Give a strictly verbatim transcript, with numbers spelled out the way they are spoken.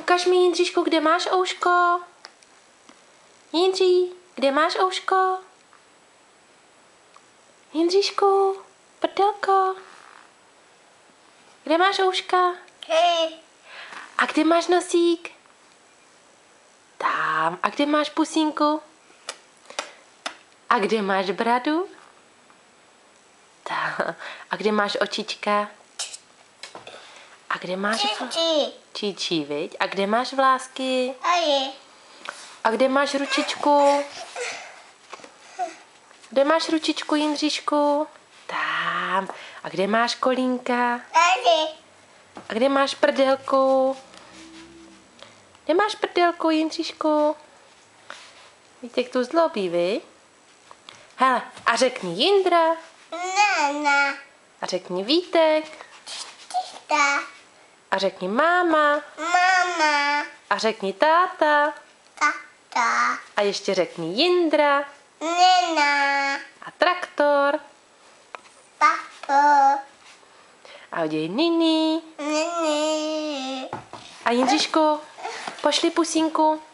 Ukaž mi, Jindříšku, kde máš ouško? Jindří, kde máš ouško? Jindříšku, prdelko. Kde máš ouška? Hej. A kde máš nosík? Tam. A kde máš pusínku? A kde máš bradu? Tam. A kde máš očička? A kde máš... Číči. Číčí, viď? A kde máš vlásky? A je. A kde máš ručičku? Kde máš ručičku, Jindříšku? Tam. A kde máš kolínka? Tady. A kde máš prdelku? Kde máš prdelku, Jindříšku? Víte, jak to zlobí, vy? Hele, a řekni Jindra. Nana. A řekni Vítek. Tita. A řekni máma. Mama. A řekni táta. Tata. A ještě řekni Jindra. Nena. A traktor. Papo. A udělej Nini. Nini. A Jindříšku, pošli pusínku.